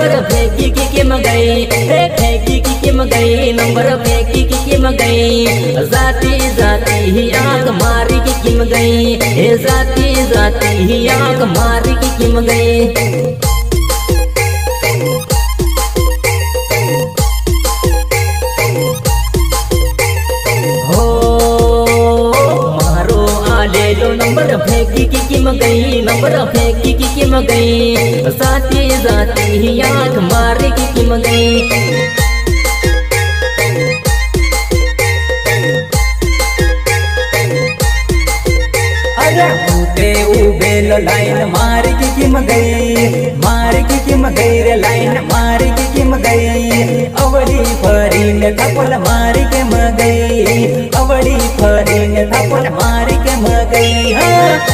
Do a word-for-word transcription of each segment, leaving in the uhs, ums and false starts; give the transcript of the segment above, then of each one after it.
Number फेंकी की किम गई, फेंकी की किम गई, नंबर फेंकी की किम गई। जाती जाती ही आंख मारी की किम गई, जाती जाती ही आंख मारी की किम गई। नंबर फेंकी की किम गई, नंबर फेंकी की किम गई। साथी जाती ही आंख मारी की किम गई। अरे उते उबेल लाइन मारी की किम गई, मारी की किम गई रे लाइन मारी की किम गई। अवड़ी फरीन थपल मारी के म गई, अवड़ी फरीन थपल मारी के म गई। हाँ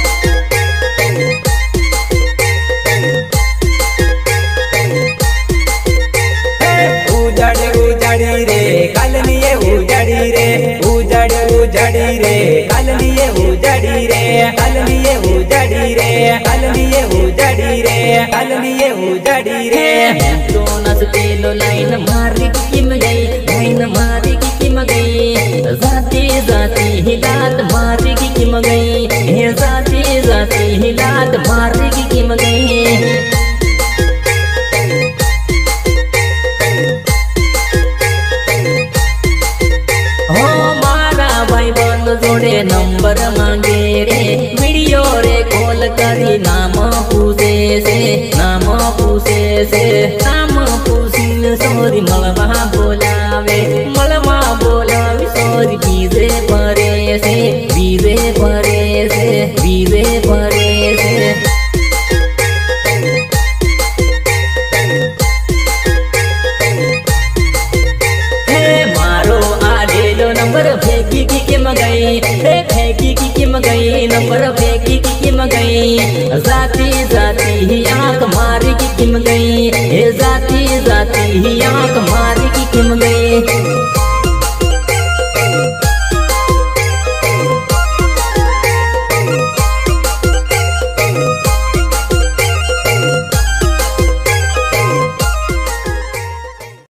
उजाड़ी उजाड़ी रे कालनिये उजाड़ी रे, उजाड़ी उजाड़ी रे कालनिये उजाड़ी रे, कालनिये उजाड़ी रे, कालनिये उजाड़ी रे, कालनिये उजाड़ी रे। तो नस पेलो लाइन मारी की किम गई, लाइन मारी की किम गई। जाती जाती ही लात मारी की किम गई, जाती जाती ही लात मारी की किम गई। जोड़े नंबर मांगे रे, वीडियो रे कॉल करी नाम पूछे से, नाम पूछे से, नाम पूछिन सोरी मलवा बोलावे, मलवा बोलावे सोरी बीजे परे से, बीजे परे से, बीजे परे से। नंबर फेंकी की किम गई, फेंकी की किम गई, नंबर फेंकी की किम गई। जाती जाती ही आंख मारी की किम गई, जाती जाती ही आंख मारी